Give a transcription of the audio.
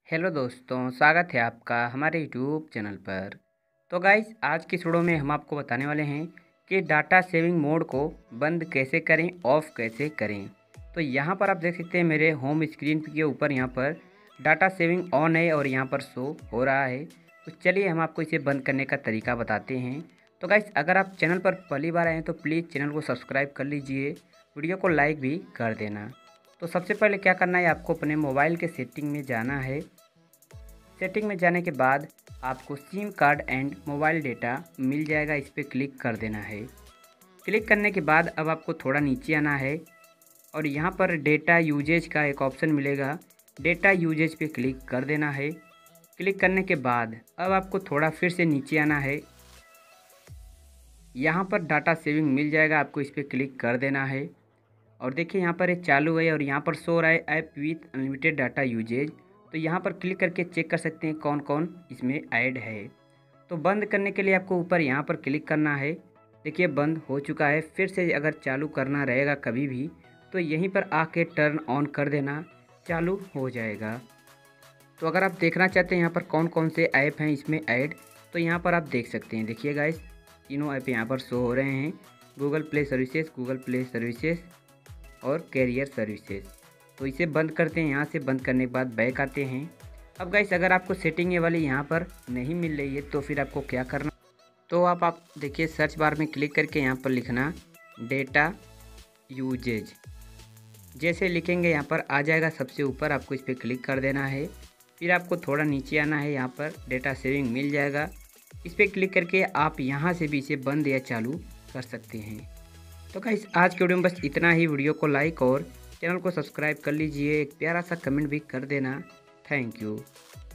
Hello दोस्तों, स्वागत है आपका हमारे यूट्यूब चैनल पर। तो गाइस, आज की इस वीडियो में हम आपको बताने वाले हैं कि डाटा सेविंग मोड को बंद कैसे करें, ऑफ़ कैसे करें। तो यहाँ पर आप देख सकते हैं मेरे होम स्क्रीन के ऊपर यहाँ पर डाटा सेविंग ऑन है और यहाँ पर शो हो रहा है। तो चलिए हम आपको इसे बंद करने का तरीका बताते हैं। तो गाइस, अगर आप चैनल पर पहली बार आए हैं तो प्लीज़ चैनल को सब्सक्राइब कर लीजिए, वीडियो को लाइक भी कर देना। तो सबसे पहले क्या करना है, आपको अपने मोबाइल के सेटिंग में जाना है। सेटिंग में जाने के बाद आपको SIM card and mobile data मिल जाएगा, इस पर क्लिक कर देना है। क्लिक करने के बाद अब आपको थोड़ा नीचे आना है और यहाँ पर डेटा यूजेज का एक ऑप्शन मिलेगा, डेटा यूजेज पे क्लिक कर देना है। क्लिक करने के बाद अब आपको थोड़ा फिर से नीचे आना है, यहाँ पर डाटा सेविंग मिल जाएगा, आपको इस पर क्लिक कर देना है। और देखिए यहाँ पर ये चालू है और यहाँ पर शो रहा है app with unlimited data usage. तो यहाँ पर क्लिक करके चेक कर सकते हैं कौन कौन इसमें ऐड है। तो बंद करने के लिए आपको ऊपर यहाँ पर क्लिक करना है। देखिए बंद हो चुका है। फिर से अगर चालू करना रहेगा कभी भी तो यहीं पर आके टर्न ऑन कर देना, चालू हो जाएगा। तो अगर आप देखना चाहते हैं यहाँ पर कौन कौन से ऐप हैं इसमें ऐड, तो यहाँ पर आप देख सकते हैं। देखिए गाइस, तीनों ऐप यहाँ पर शो हो रहे हैं, गूगल प्ले सर्विसेज और कैरियर सर्विसेज। तो इसे बंद करते हैं। यहाँ से बंद करने के बाद बैक आते हैं। अब गाइस, अगर आपको सेटिंग ये वाली यहाँ पर नहीं मिल रही है तो फिर आपको क्या करना, तो आप देखिए सर्च बार में क्लिक करके यहाँ पर लिखना डेटा यूजेज। जैसे लिखेंगे यहाँ पर आ जाएगा सबसे ऊपर, आपको इस पर क्लिक कर देना है। फिर आपको थोड़ा नीचे आना है, यहाँ पर डेटा सेविंग मिल जाएगा, इस पर क्लिक करके आप यहाँ से भी इसे बंद या चालू कर सकते हैं। तो गाइस, आज के वीडियो में बस इतना ही। वीडियो को लाइक और चैनल को सब्सक्राइब कर लीजिए, एक प्यारा सा कमेंट भी कर देना। Thank you.